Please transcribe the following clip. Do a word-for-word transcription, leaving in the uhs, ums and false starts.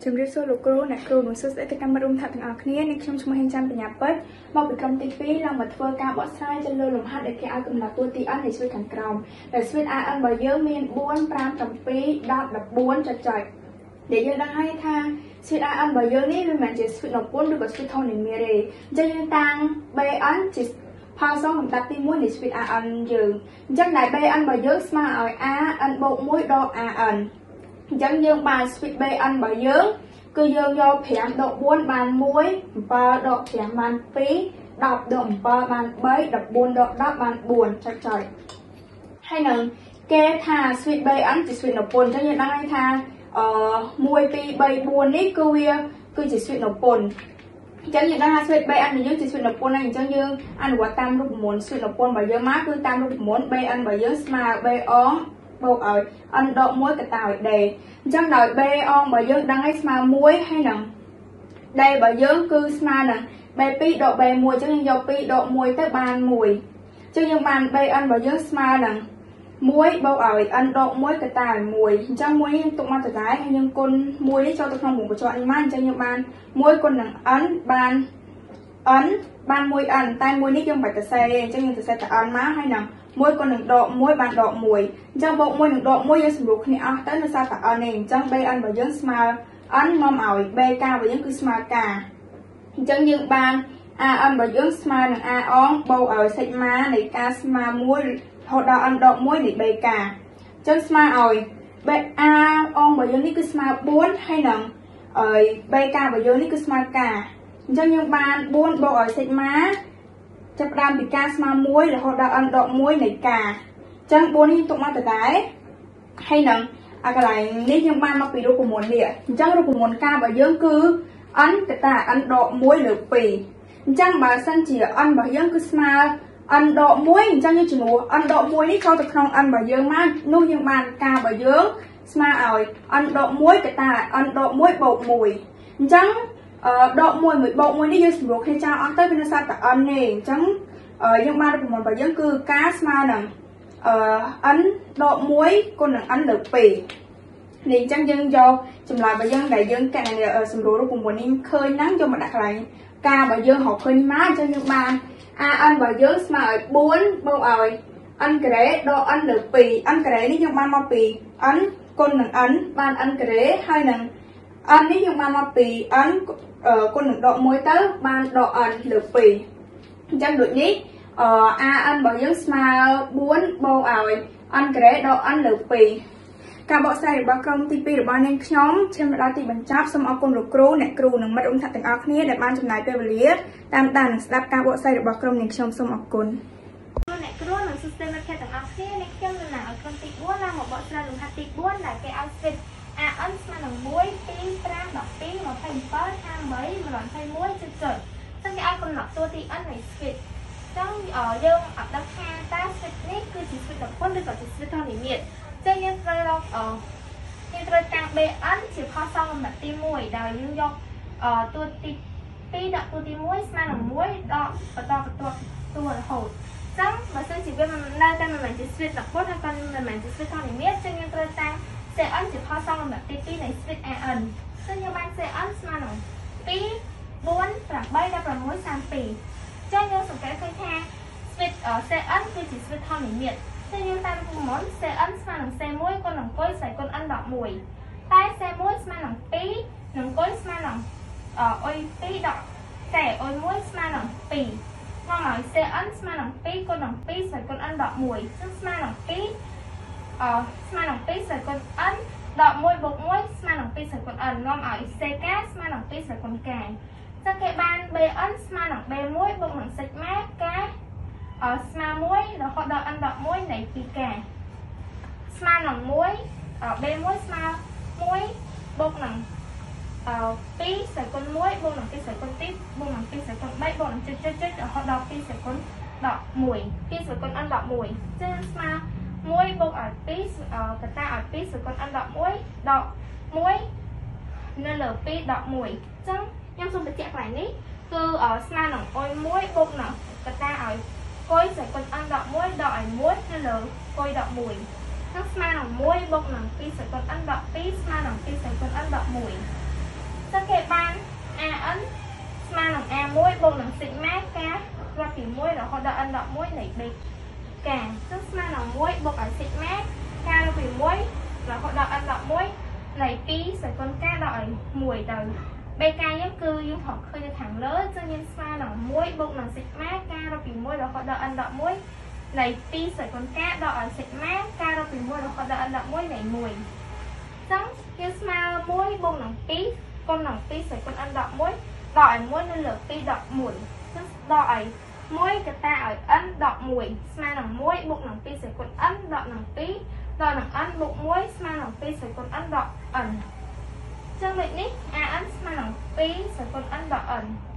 ជំរាបសួរលោកគ្រូអ្នកគ្រូនិងសិស្សដែលកម្មរួមថាទាំងអស់គ្នានេះខ្ញុំឈ្មោះហេងច័ន្ទបញ្ញាពេជ្រមកពីក្រុមទី ពីរ ឡើងមកធ្វើការបកស្រាយចំនួនលំហាត់ដែលគេឲ្យកំណត់តួទី n នៃស្វេតខាងក្រោមដែលស្វេត a n របស់យើងមាន bốn, 5, 7, 10, 14 ចុចចុចដែលយើងដឹងហើយថាស្វេត a n របស់យើងនេះវាមិនមែនជាស្វេតនពុនឬក៏ស្វេតធននិមេទេអញ្ចឹងយើងតាំង b n ជាផលសងលំដាប់ទី មួយនៃស្វេត a n យើងអញ្ចឹងដែល b n របស់យើងស្មើឲ្យ a n បូក មួយ ដក a n អញ្ចឹងយើងបានស្វេត b n របស់យើងគឺយើងយក ប្រាំ ដក bốn បាន មួយ 7 ដក ប្រាំ បាន ពីរ 10 ដក 7 បាន 3 14 ដក 10 បាន bốn ចុចចុចហើយនឹងគេថាស្វេត b n ជាស្វេតនពុនអញ្ចឹងយើងដឹងហើយថាអឺមួយ ពីរ 3 4នេះគឺវាគឺជាស្វេតនពុនអញ្ចឹងយើងដឹងថាស្វេត b n របស់យើងជាស្វេតនពុនហើយអញ្ចឹងយើងអនុវត្តតាមរូបមន្តស្វេតនពុនរបស់យើងមកគឺតាមរូបមន្ត b n របស់យើងស្មើ b អងបូកឲ្យ n ដក មួយ កតាឲ្យ d អញ្ចឹងដោយ b អងរបស់យើងដឹងហើយស្មើ មួយហើយនឹង d របស់យើងគឺស្មើនឹង b ពីរ ដក b មួយអញ្ចឹងយើងយក ពីរ ដក មួយ ទៅបាន មួយអញ្ចឹងយើងបាន b n របស់យើងស្មើនឹង មួយ បូកឲ្យ n ដក មួយ កតាឲ្យ មួយអញ្ចឹងមួយនេះទុកមកដដែលហើយយើងគុណមួយនេះចូលទៅក្នុងមុខបញ្ជាក់នេះមកអញ្ចឹងយើងបាន មួយ គុណនឹង n បាន n បាន មួយ n តែមួយនេះយើងមិនបាច់សរសេរទេអញ្ចឹងយើងសរសេរតែ n មកហើយនឹងមួយ គុណនឹង ដក មួយ បាន ដក មួយអញ្ចឹងបូក មួយ នឹង ដក មួយ យើងសម្រួលគ្នាអស់ទៅនៅសល់តែ n នេះអញ្ចឹង b n របស់យើងស្មើ n នាំឲ្យ b ការបស់យើងគឺស្មើការអញ្ចឹងយើងបាន a n របស់យើងស្មើនឹង a អងបូកឲ្យសេចម៉ានៃការស្មើមួយរហូតដល់ n ដក មួយនៃ b កាអញ្ចឹងស្មើឲ្យ b a អងរបស់យើងនេះគឺស្មើ bốn ហើយនឹងអើយ b ការបស់យើងនេះគឺស្មើការអញ្ចឹងយើងបាន bốn បូកឲ្យសេចម៉ាចាប់ផ្ដើមពីការស្មើមួយរហូតដល់ n ដក មួយនៃការអញ្ចឹង bốn នេះទុកមកដដែលហើយនឹងអាកន្លែងនេះយើងបានមកពីរូបមន្តនេះអញ្ចឹងរូបមន្តការរបស់យើងគឺ n កតា n ដក មួយ លើក ពីរអញ្ចឹងបើសិនជា n របស់យើងគឺស្មើ n ដក មួយអញ្ចឹងយើងជំនួស n ដក មួយនេះចូលទៅក្នុង n របស់យើងមកនោះយើងបានការរបស់យើងស្មើឲ្យ n ដក មួយ កតា n ដក មួយ បូក មួយអញ្ចឹងអឺដក មួយ មួយ បូក មួយនេះយើងសម្រួលគ្នាចោលអស់ទៅវានៅសល់តែ n ទេអញ្ចឹងយើងបានរូបមន្តរបស់យើងគឺការស្មើនឹងអឺ n ដក មួយ គុណនឹង n លើក ពីរនេះអញ្ចឹងយើងយកចម្លើយរបស់យើងដែលយើងកណសម្រួលរូបមន្តនេះឃើញហ្នឹងយកមកដាក់កន្លែងការរបស់យើងរកឃើញមកអញ្ចឹងយើងបាន a n របស់យើងស្មើឲ្យ bốn បូកឲ្យ n ការ៉េដក n លើក ពីរ n ការ៉េនេះយើងបានមកពី n គុណនឹង n បាន n ការ៉េហើយនឹង n នេះយើងបានមកពី n គុណនឹងដក មួយ ទៅបានដក n លើក ពីរអញ្ចឹងដូចនេះអឺ a n របស់យើងស្មើ bốn បូកឲ្យ n ការ៉េដក n លើក ពីរការបកស្រាយរបស់ក្រុមទី ពីរ របស់នាងខ្ញុំឈានមកដល់ទីបញ្ចប់សូមអរគុណលោកគ្រូអ្នកគ្រូនិងមិត្តរួមថ្នាក់ទាំងអស់គ្នាដែលបានចំណាយពេលវេលាតាមដាននិងស្ដាប់ការបកស្រាយរបស់ក្រុមនាងខ្ញុំសូមអរគុណអ្នកគ្រូនិងសិស្សមិត្តភ័ក្តិទាំងអស់គ្នានាងខ្ញុំនឹងឲ្យក្រុមទី bốn ឡើងមកបកស្រាយលំហាត់ទី bốn ដែលគេឲ្យស្វេត a n ស្មើនឹង មួយ ពីរ ប្រាំ ដប់ពីរ ម្ភៃbảy ហាំបី ម្ដងhai mươiចុចចុចចឹងគេឲ្យកំណត់តួទី n នៃស្វេតចឹងយើងអត់ដឹងថាតើស្វេតនេះគឺជាស្វេតនពុនឬក៏ជាស្វេតធននិមិត្តចឹងយើងត្រូវរកអយើងត្រូវតាំង b n ជាផលសងលំដាប់ទី មួយដោយយើងយកតួទី ពីរ ដកតួទី មួយស្មើនឹង មួយ ដកបន្តបន្ទាប់តួរហូតចឹងបើសិនជាវាមិននៅតែមិនមែនជាស្វេតនពុនហើយក៏មិនមែនជាស្វេតធននិមិត្តចឹងយើងត្រូវតាំង c n ជាផលសងលំដាប់ទី ពីរ នៃស្វេត a n ចឹងយើងបាន c n ស្មើនឹង ពីរ bốn 8 16 32ចឹងយើងសង្កេតឃើញថាស្វេត c n គឺជាស្វេតធននិមិត្តចឹងយើងតាមរូបមន្ត c n ស្មើនឹង c មួយ គុណនឹងគុយស្អីគុណ n ដក មួយតែ c មួយស្មើនឹង ពីរ នឹងគុយស្មើនឹងអុយ ពីរ ដក c អុយ មួយស្មើនឹង ពីរមកឲ្យ c n ស្មើនឹង ពីរ គុណនឹង ពីរ ស្អីគុណ n ដក មួយចឹងស្មើនឹង ពីរ អស្មើនឹង ពីរ ស្អីគុណ n ដក មួយ បូក មួយស្មើនឹង ពីរ ស្អីគុណ n នាំឲ្យ c កាស្មើនឹង ពីរ ស្អីគុណកាចឹងគេបាន b n ស្មើនឹង b មួយ បូកនឹងសេចម៉ាកាអស្មើមួយរហូតដល់ n ដក មួយនៃ ពីរ កាស្មើនឹង មួយ b មួយស្មើមួយ បូកនឹងពីរ ស្អីគុណ មួយ បូកនឹងពីរ ស្អីគុណ ពីរ បូកនឹងពីរ ស្អីគុណ បី បូកនឹងចុចចុចចុចរហូតដល់ពីរ ស្អីគុណ ដក មួយ ពីរ ស្អីគុណ n ដក មួយចឹងស្មើមួយ បូកឲ្យពីរកតាឲ្យពីរ ស្អីគុណ n ដក មួយ ដក មួយនៅលើពីរ ដក មួយចឹងខ្ញុំសូមបញ្ជាក់កន្លែងនេះគឺស្មើនឹងអុយ មួយ បូកនឹងកតាឲ្យគុយស្អីគុណ n ដក មួយ ដកឲ្យ មួយនៅលើគុយ ដក មួយចឹងស្មើនឹង មួយ បូកនឹងពីរ ស្អីគុណ n ដក ពីរ ស្មើនឹង ពីរ ស្អីគុណ n ដក មួយ Sau khi ban a n mà nòng a muối bông nòng sigma cá raពីមួយរហូតដល់nដកមួយនៃb cả tức mà nòng muối bông ở sigma cá raពីមួយរហូតដល់nដកមួយនៃពីរសេគុណcáដល់មួយទៅបេកាយើងគឺយើងថតឃើញនៅខាងលើចឹងយើងស្មើនឹងមួយបូកនឹងsigmaការរកពីមួយរហូតដល់ n ដកមួយនៃពីរសេគុណការដល់ឲ្យ sigma ការរកពីមួយរហូតដល់ n ដកមួយនៃមួយចឹងយើងស្មើមួយបូកនឹងពីរគុណនឹងពីរសេគុណ n ដកមួយដល់ឲ្យមួយនៅលើពីរដកមួយចឹងដល់ឲ្យមួយកតាឲ្យ n ដកមួយស្មើនឹងមួយបូកនឹងពីរសេគុណ n ដកនឹងពីរដល់នឹង n បូកមួយស្មើនឹងពីរសេគុណ n ដក n ចឹងដូចនេះ an ស្មើនឹងពីរសេគុណ n ដក n